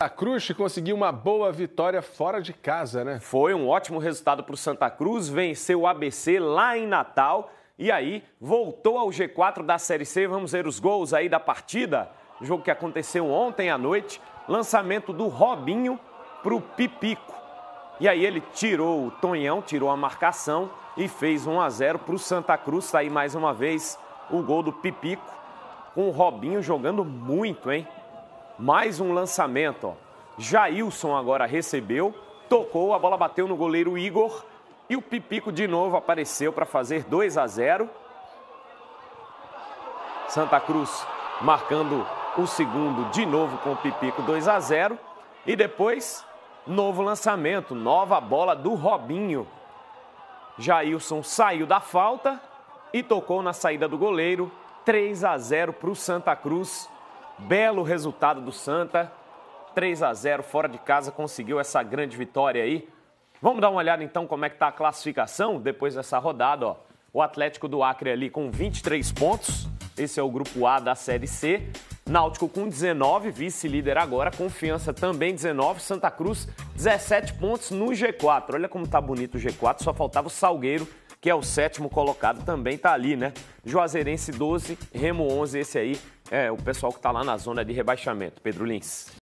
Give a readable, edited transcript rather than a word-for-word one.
A Cruz conseguiu uma boa vitória fora de casa, né? Foi um ótimo resultado para o Santa Cruz, venceu o ABC lá em Natal e aí voltou ao G4 da Série C. Vamos ver os gols aí da partida. Jogo que aconteceu ontem à noite, lançamento do Robinho para o Pipico. E aí ele tirou o Tonhão, tirou a marcação e fez 1-0 para o Santa Cruz. Tá aí mais uma vez o gol do Pipico, com o Robinho jogando muito, hein? Mais um lançamento, ó. Jailson agora recebeu, tocou, a bola bateu no goleiro Igor e o Pipico de novo apareceu para fazer 2-0. Santa Cruz marcando o segundo de novo com o Pipico, 2-0. E depois, novo lançamento, nova bola do Robinho. Jailson saiu da falta e tocou na saída do goleiro, 3-0 para o Santa Cruz. Belo resultado do Santa, 3-0 fora de casa, conseguiu essa grande vitória aí. Vamos dar uma olhada então como é que está a classificação depois dessa rodada, ó. O Atlético do Acre ali com 23 pontos, esse é o grupo A da Série C. Náutico com 19, vice-líder agora, Confiança também 19, Santa Cruz 17 pontos no G4. Olha como tá bonito o G4, só faltava o Salgueiro, que é o 7º colocado, também tá ali, né? Juazeirense 12, Remo 11, esse aí é o pessoal que tá lá na zona de rebaixamento. Pedro Lins.